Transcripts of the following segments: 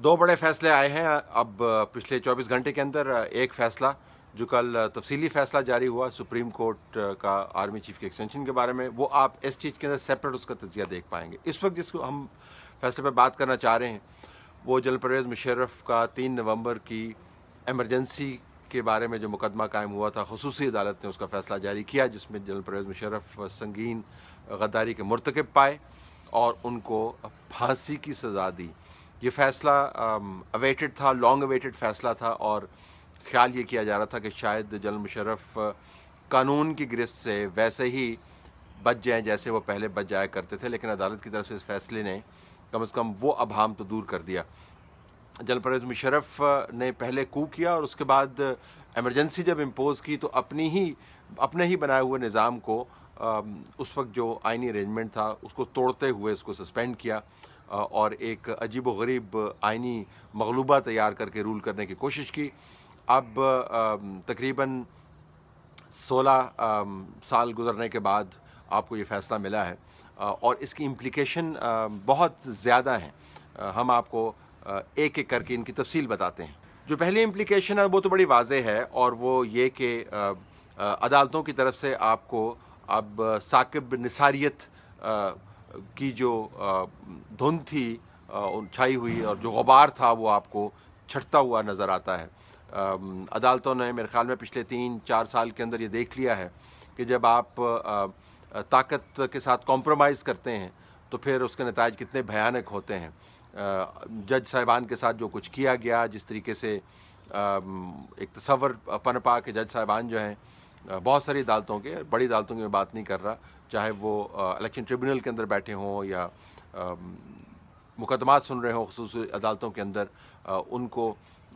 दो बड़े फैसले आए हैं अब पिछले 24 घंटे के अंदर। एक फैसला जो कल तफसीली फैसला जारी हुआ सुप्रीम कोर्ट का आर्मी चीफ के एक्सटेंशन के बारे में, वो आप इस चीज़ के अंदर सेपरेट उसका तजिया देख पाएंगे। इस वक्त जिसको हम फैसले पर बात करना चाह रहे हैं वो जनरल परवेज़ मुशर्रफ का 3 नवंबर की एमरजेंसी के बारे में जो मुकदमा कायम हुआ था, खुसूसी अदालत ने उसका फैसला जारी किया जिसमें जनरल परवेज़ मुशर्रफ संगीन गद्दारी के मुर्तकब पाए और उनको फांसी की सज़ा दी। ये फ़ैसला अवेटेड था, लॉन्ग अवेटेड फ़ैसला था और ख्याल ये किया जा रहा था कि शायद जनरल मुशर्रफ कानून की गिरफ्त से वैसे ही बच जाएं जैसे वो पहले बच जाया करते थे, लेकिन अदालत की तरफ से इस फैसले ने कम से कम वो अभाम तो दूर कर दिया। जनरल परवेज़ मुशर्रफ ने पहले कू किया और उसके बाद एमरजेंसी जब इम्पोज़ की तो अपने ही बनाए हुए निज़ाम को उस वक्त जो आइनी अरेंजमेंट था उसको तोड़ते हुए उसको सस्पेंड किया और एक अजीब व गरीब आइनी मगलूबा तैयार करके रूल करने की कोशिश की। अब तकरीबन 16 साल गुजरने के बाद आपको ये फ़ैसला मिला है और इसकी इम्प्लिकेशन बहुत ज़्यादा हैं। हम आपको एक एक करके इनकी तफसील बताते हैं। जो पहली इम्प्लिकेशन है वो तो बड़ी वाज़ेह है और वो ये कि अदालतों की तरफ से आपको अब साकिब निसारियत की जो धुंध थी छाई हुई और जो गुबार था वो आपको छटता हुआ नज़र आता है। अदालतों ने मेरे ख्याल में पिछले 3-4 साल के अंदर ये देख लिया है कि जब आप ताकत के साथ कॉम्प्रोमाइज़ करते हैं तो फिर उसके नताइज कितने भयानक होते हैं। जज साहिबान के साथ जो कुछ किया गया, जिस तरीके से एक तसव्वुर पनपा के जज साहिबान जो हैं बहुत सारी अदालतों के, बड़ी अदालतों की मैं बात नहीं कर रहा, चाहे वो इलेक्शन ट्रिब्यूनल के अंदर बैठे हों या मुकदमात सुन रहे हों खुसूसी अदालतों के अंदर, उनको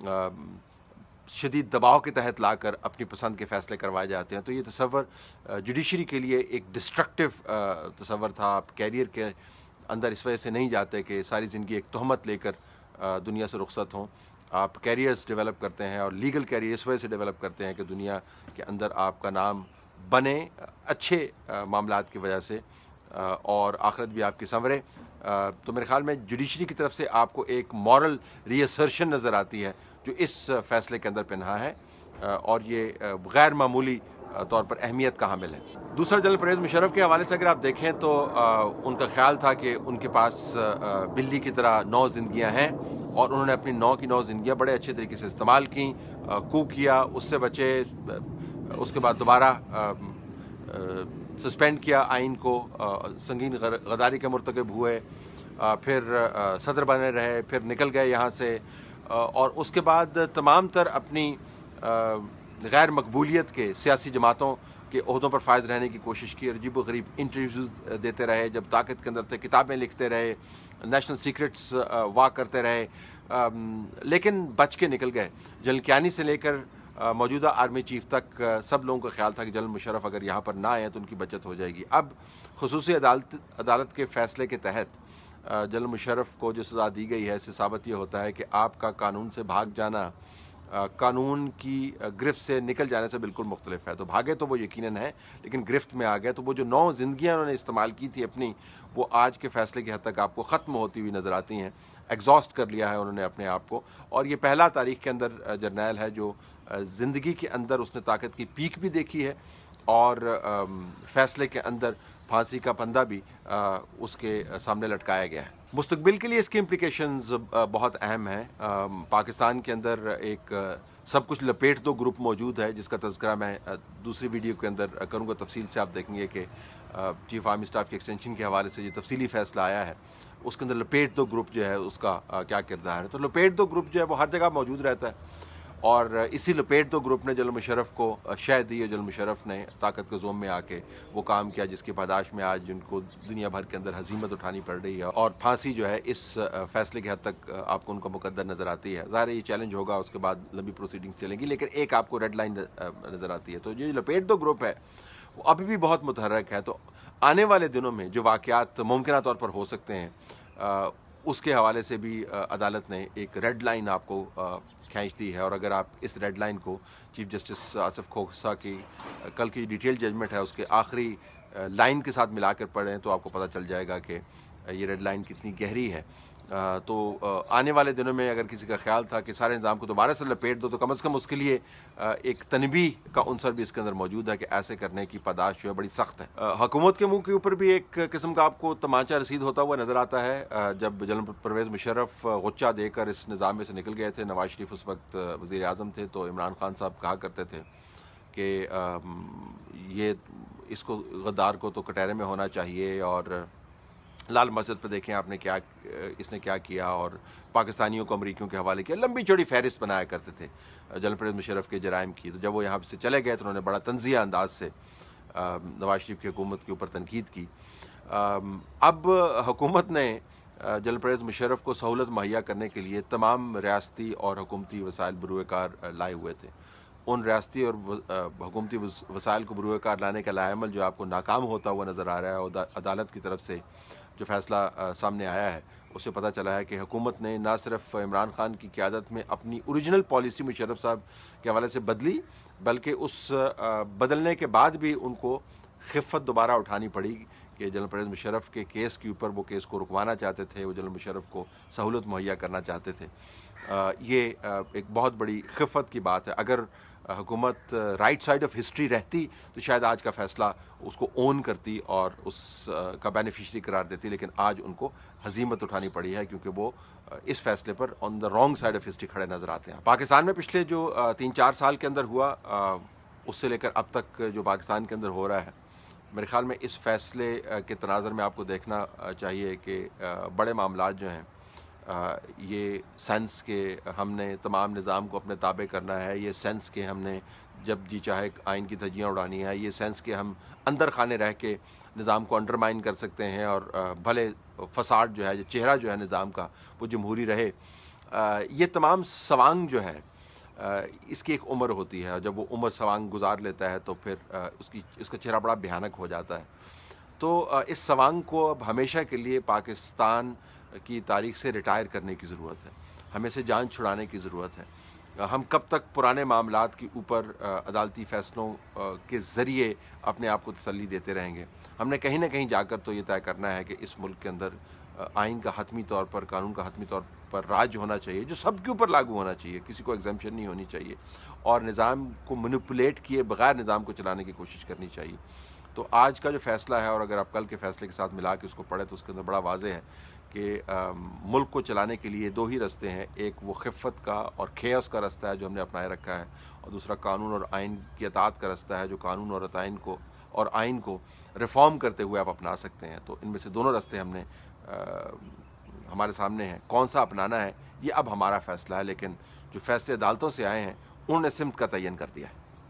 शदीद दबाव के तहत लाकर अपनी पसंद के फ़ैसले करवाए जाते हैं। तो ये तसव्वुर जुडिशरी के लिए एक डिस्ट्रक्टिव तसव्वुर था। आप कैरियर के अंदर इस वजह से नहीं जाते कि सारी ज़िंदगी एक तहमत लेकर दुनिया से रुखसत हों। आप कैरियर्स डेवलप करते हैं और लीगल कैरियर इस वजह से डेवलप करते हैं कि दुनिया के अंदर आपका नाम बने अच्छे मामलात की वजह से और आखिरत भी आपकी संवरे। तो मेरे ख्याल में जुडिशरी की तरफ से आपको एक मॉरल रीअसर्शन नज़र आती है जो इस फ़ैसले के अंदर पिन्हा है और ये गैर मामूली तौर पर अहमियत का हामिल है। दूसरा, जनरल परवेज़ मुशर्रफ के हवाले से अगर आप देखें तो उनका ख्याल था कि उनके पास बिल्ली की तरह 9 ज़िंदगियाँ हैं और उन्होंने अपनी 9 की 9 ज़िंदगियाँ बड़े अच्छे तरीके से इस्तेमाल की, कू किया, उससे बचे, उसके बाद दोबारा सस्पेंड किया आइन को, संगीन गद्दारी के मुर्तकब हुए, फिर सदर बने रहे, फिर निकल गए यहाँ से और उसके बाद तमाम तर अपनी गैर मकबूलियत के सियासी जमातों के ओहदों पर फायज रहने की कोशिश की। अजीब व गरीब इंटरव्यूज़ देते रहे, जब ताकत के अंदर थे किताबें लिखते रहे, नेशनल सीक्रेट्स वाह करते रहे, लेकिन बच के निकल गए। जनरल कियानी से लेकर मौजूदा आर्मी चीफ तक सब लोगों का ख्याल था कि जनरल मुशर्रफ अगर यहाँ पर ना आए तो उनकी बचत हो जाएगी। अब खुसूसी अदालत के फ़ैसले के तहत जनरल मुशर्रफ को जो सज़ा दी गई है, इससे साबित ये होता है कि आपका कानून से भाग जाना कानून की गिरफ्त से निकल जाने से बिल्कुल मुख्तलिफ है। तो भागे तो वो यकीनन है, लेकिन गिरफ्त में आ गए तो वो जो 9 ज़िंदगियाँ उन्होंने इस्तेमाल की थी अपनी, वो आज के फ़ैसले की हद तक आपको ख़त्म होती हुई नज़र आती हैं। एग्जॉस्ट कर लिया है उन्होंने अपने आप को और ये पहला तारीख़ के अंदर जर्नैल है जो ज़िंदगी के अंदर उसने ताकत की पीक भी देखी है और फ़ैसले के अंदर फांसी का फंदा भी उसके सामने लटकाया गया है। मुस्तकबिल के लिए इसकी इम्प्लिकेशंस बहुत अहम हैं। पाकिस्तान के अंदर एक सब कुछ लपेट दो ग्रुप मौजूद है जिसका तज़किरा मैं दूसरी वीडियो के अंदर करूँगा। तफसील से आप देखेंगे कि चीफ आर्मी स्टाफ के एक्सटेंशन के हवाले से ये तफसीली फ़ैसला आया है, उसके अंदर लपेट दो ग्रुप जो है उसका क्या किरदार है। तो लपेट दो ग्रुप जो है वो हर जगह मौजूद रहता है और इसी लपेट दो ग्रुप ने जनरल मुशर्रफ को शह दी है। जनरल मुशर्रफ ने ताकत के ज़ोम में आके वो काम किया जिसकी पादाश में आज उनको दुनिया भर के अंदर हजीमत उठानी पड़ रही है और फांसी जो है इस फ़ैसले की हद तक आपको उनका मुकद्दर नज़र आती है। ज़ाहिर ये चैलेंज होगा, उसके बाद लंबी प्रोसीडिंग्स चलेंगी, लेकिन एक आपको रेड लाइन नज़र आती है। तो ये लपेट दो ग्रुप है वो अभी भी बहुत मुतहर्रिक है। तो आने वाले दिनों में जो वाक़यात मुमकिन तौर पर हो सकते हैं उसके हवाले से भी अदालत ने एक रेड लाइन आपको खींच दी है और अगर आप इस रेड लाइन को चीफ जस्टिस आसिफ खोसा की कल की डिटेल जजमेंट है उसके आखिरी लाइन के साथ मिलाकर पढ़ें तो आपको पता चल जाएगा कि ये रेड लाइन कितनी गहरी है تو آنے والے دنوں میں اگر کسی کا خیال تھا کہ سارے نظام کو دوبارہ سے لپیٹ دو تو کم از کم اس کے لیے ایک تنبیہ کا عنصر بھی اس کے اندر موجود ہے کہ ایسے کرنے کی پاداش جو ہے بڑی سخت ہے. حکومت کے منہ کے اوپر بھی ایک قسم کا آپ کو تمانچہ رسید ہوتا ہوا نظر آتا ہے. جب جنرل پرویز مشرف غچہ دے کر اس نظام میں سے نکل گئے تھے، نواز شریف اس وقت وزیر اعظم تھے، تو عمران خان صاحب کہا کرتے تھے کہ یہ اس کو غدار کو تو کٹہرے میں ہونا چاہیے، اور لال مسجد پہ دیکھیں آپ نے کیا اس نے کیا کیا، اور پاکستانیوں کو امریکیوں کے حوالے کیا. لمبی چوڑی فہرست بنایا کرتے تھے جنرل پرویز مشرف کے جرائم کی. تو جب وہ یہاں سے چلے گئے تو انہوں نے بڑا تنزیہ انداز سے نواز شریف کی حکومت کے اوپر تنقید کی. اب حکومت نے جنرل پرویز مشرف کو سہولت مہیا کرنے کے لیے تمام ریاستی اور حکومتی وسائل بروئے کار لائے ہوئے تھے. ان ریاستی اور حکومتی وسائل کو بروئے کار لانے کا لائے عمل جو آپ کو ناکام ہوتا ہوا نظر آ رہا ہے، اور عدالت کی طرف سے جو فیصلہ سامنے آیا ہے اس سے پتہ چلا ہے کہ حکومت نے نہ صرف عمران خان کی قیادت میں اپنی اوریجنل پالیسی مشرف صاحب کے حوالے سے بدلی، بلکہ اس بدلنے کے بعد بھی ان کو خفت دوبارہ اٹھانی پڑی کہ جنرل پرویز مشرف کے کیس کے اوپر وہ کیس کو رکوانا چاہتے تھے، وہ جنرل مشرف کو سہولت مہیا کرنا چاہتے تھے. یہ ایک بہت بڑی خفت کی بات ہے. اگر حکومت رائٹ سائڈ آف ہسٹری رہتی تو شاید آج کا فیصلہ اس کو اون کرتی اور اس کا بینیفیشری قرار دیتی، لیکن آج ان کو ہزیمت اٹھانی پڑی ہے کیونکہ وہ اس فیصلے پر on the wrong side of history کھڑے نظر آتے ہیں. پاکستان میں پچھلے جو 3-4 سال کے اندر ہوا اس سے لے کر اب تک جو پاکستان کے اندر ہو رہا ہے، میرے خیال میں اس فیصلے کے تناظر میں آپ کو دیکھنا چاہیے کہ بڑے معاملات جو ہیں یہ سینس کے ہم نے تمام نظام کو اپنے تابع کرنا ہے، یہ سینس کے ہم نے جب جی چاہے آئین کی دھجیاں اڑانی ہے، یہ سینس کے ہم اندر خانے رہ کے نظام کو انڈرمائن کر سکتے ہیں، اور بھلے فساد جو ہے، یہ چہرہ جو ہے نظام کا وہ جمہوری رہے. یہ تمام سوانگ جو ہے اس کی ایک عمر ہوتی ہے، اور جب وہ عمر سوانگ گزار لیتا ہے تو پھر اس کا چہرہ بڑا بھیانک ہو جاتا ہے. تو اس سوانگ کو اب ہمیشہ کے لیے پاکستان کی تاریخ سے ریٹائر کرنے کی ضرورت ہے، ہمیں سے جان چھڑانے کی ضرورت ہے. ہم کب تک پرانے معاملات کے اوپر عدالتی فیصلوں کے ذریعے اپنے آپ کو تسلی دیتے رہیں گے؟ ہم نے کہیں نہ کہیں جا کر تو یہ طے کرنا ہے کہ اس ملک کے اندر آئین کا حتمی طور پر، قانون کا حتمی طور پر راج ہونا چاہیے، جو سب کے اوپر لاگو ہونا چاہیے، کسی کو ایگزمپشن نہیں ہونی چاہیے، اور نظام کو مینیپولیٹ کیے بغیر نظام کو چلانے کی کوشش کرنی چاہیے. تو آج کا جو فیصلہ ہے، اور اگر آپ کل کے فیصلے کے ساتھ ملا کے اس کو پڑھیں تو اس کے اندر بڑا واضح ہے کہ ملک کو چلانے کے لیے 2 ہی رستے ہیں. ایک وہ خفت کا اور کھیوس کا رستہ ہے جو ہم نے اپنائے رکھا ہے، اور دوسرا قانون اور آئین کی اطاعت کا رستہ ہے جو قانون اور آئین کو ریفارم کرتے ہوئے آپ اپنا سکتے ہیں. تو ان میں سے دونوں رستے ہم نے ہمارے سامنے ہیں. کون سا اپنانا ہے یہ اب ہمارا فیصلہ ہے، لیکن جو فیصلے عدالتوں سے آئے ہیں انہوں نے سمت کا تعین کر دیا ہے.